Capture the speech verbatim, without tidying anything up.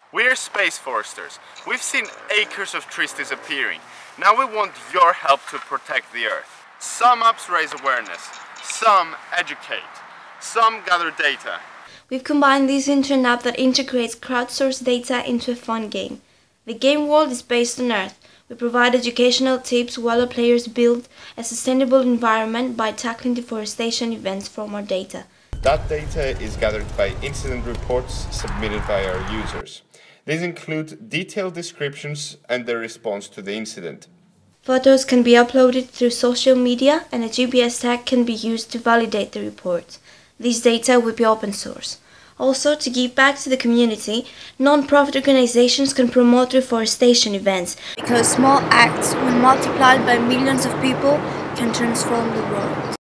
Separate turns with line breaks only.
We're space foresters. We've seen acres of trees disappearing. Now we want your help to protect the Earth. Some apps raise awareness, some educate, some gather data.
We've combined this into an app that integrates crowdsourced data into a fun game. The game world is based on Earth. We provide educational tips while our players build a sustainable environment by tackling deforestation events from our data.
That data is gathered by incident reports submitted by our users. These include detailed descriptions and their response to the incident.
Photos can be uploaded through social media and a G P S tag can be used to validate the reports. This data will be open source. Also, to give back to the community, non-profit organizations can promote reforestation events because small acts, when multiplied by millions of people, can transform the world.